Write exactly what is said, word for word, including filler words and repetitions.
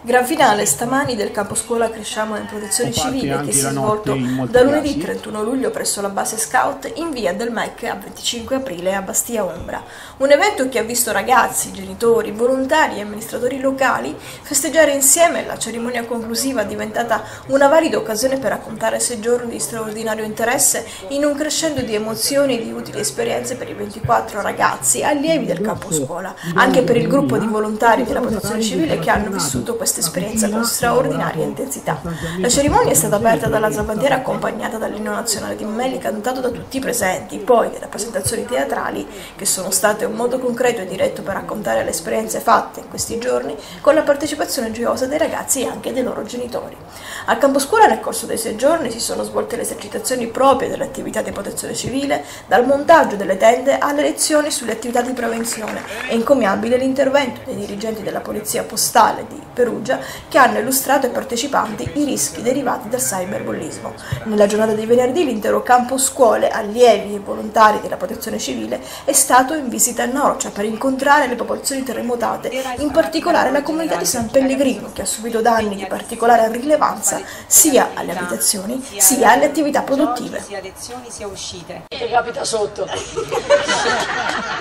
Gran finale stamani del campo scuola Cresciamo in Protezione Civile che si è svolto da lunedì trentuno luglio presso la base scout in via del M E C a venticinque aprile a Bastia Umbra. Un evento che ha visto ragazzi, genitori, volontari e amministratori locali festeggiare insieme. La cerimonia conclusiva è diventata una valida occasione per raccontare sei giorni di straordinario interesse in un crescendo di emozioni e di utili esperienze per i ventiquattro ragazzi allievi del campo scuola, anche per il gruppo di volontari della Protezione Civile che hanno vissuto questa esperienza con straordinaria intensità. La cerimonia è stata aperta dalla zabandiera accompagnata dall'inno nazionale di Memeli cantato da tutti i presenti, poi le rappresentazioni teatrali che sono state un modo concreto e diretto per raccontare le esperienze fatte in questi giorni con la partecipazione gioiosa dei ragazzi e anche dei loro genitori. Al campo scuola nel corso dei sei giorni si sono svolte le esercitazioni proprie delle attività di protezione civile, dal montaggio delle tende alle lezioni sulle attività di prevenzione. È encomiabile l'intervento dei dirigenti della Polizia Postale di Perugia che hanno illustrato ai partecipanti i rischi derivati dal cyberbullismo. Nella giornata di venerdì l'intero campo scuole, allievi e volontari della Protezione Civile è stato in visita a Norcia per incontrare le popolazioni terremotate, in particolare la comunità di San Pellegrino che ha subito danni di particolare rilevanza sia alle abitazioni sia alle attività produttive. Che capita sotto?